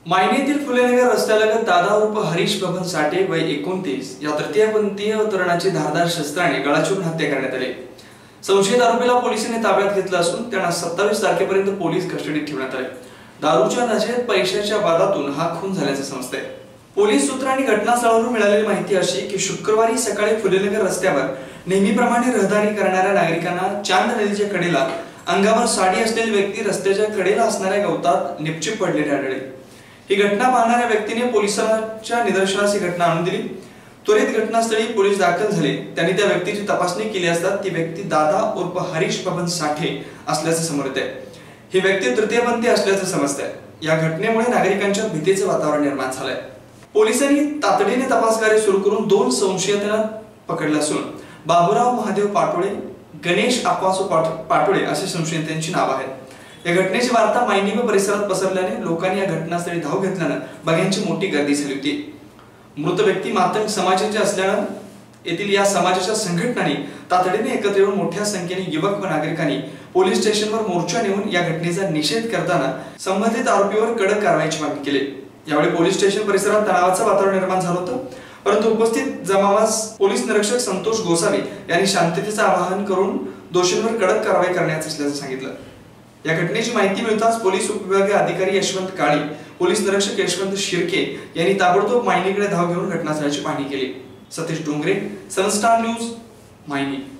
मायनीतील फुलेनगर रस्त्यालगत दादा उर्फ हरीश बबन साठे वय 29 या तृतीयपंथीय तरुणाची धारदार शस्त्राने गळा चिरून हत्या करण्यात आली। संशयित आरोपीला पोलिसांनी ताब्यात घेतलं असून त्यांना 27 तारखेपर्यंत पोलीस कस्टडीत ठेवण्यात आले। दारूच्या नशेत पैशाच्या वादातून हा खून झाल्याचे समजते। पोलीस सूत्रांनी घटनास्थळावरून मिळालेली माहिती अशी की शुक्रवारी सकाळी फुलेनगर रस्त्यावर नेहमीप्रमाणे रहदारी करणाऱ्या नागरिकांना चांद नदीच्या कडेला अंगावर साडी असलेली व्यक्ती रस्त्याच्या कडेला असणाऱ्या गवतात निपचिप पडलेली आढळली। ही घटना पाहणाऱ्या व्यक्तीने पोलिसांच्या निदर्शनास ही घटना आणून दिली। त्वरित घटनास्थळी पोलीस दाखल झाले। त्यांनी त्या व्यक्तीची तपासणी केली असता ती व्यक्ती दादा उर्फ हरीश बबन साठे असल्याचे समोर येते। ही व्यक्ती तृतीयपंथी असल्याचे समजते। या घटनेमुळे नागरिकांच्या भीतीचे वातावरण निर्माण झाले। पोलिसांनी तातडीने तपास कार्य सुरू करून 2 संशयितांना पकडले असून बाबूराव महादेव पाटोळे, गणेश आप्पासू पाटोळे असे संशयितांची नावे आहेत। या घटनेची वार्ता मायनी व परिसरात पसरल्याने लोकांनी या घटनास्थळी धाव घेतल्याने बघ्यांची मोठी गर्दी झाली होती। मृत व्यक्ती मातंग समाजाचे असल्याने येथील या समाजाच्या संघटनांनी तातडीने एकत्र येऊन मोठ्या संख्येने युवक व नागरिकांनी पोलीस स्टेशनवर मोर्चा नेऊन या घटनेचा निषेध करताना संबंधित आरोपीवर कडक कारवाईची मागणी केली। यावेळी पोलीस स्टेशन परिसरात तणावाचे वातावरण निर्माण झाले होते, परंतु उपस्थित जमावास पोलीस निरीक्षक संतोष गोसावी यांनी शांततेचे आवाहन करून दोषींवर कडक कारवाई करण्याचे असल्याचे सांगितले। या घटनेची माहिती मिळताच पोलीस उपविभागीय अधिकारी यशवंत काळे, पोलीस निरीक्षक यशवंत शिर्के यांनी ताबडतोब मायनीकडे धाव घेऊन घटनास्थळाची पाहणी केली। Satish Dongre, Sunstar news, Mayani.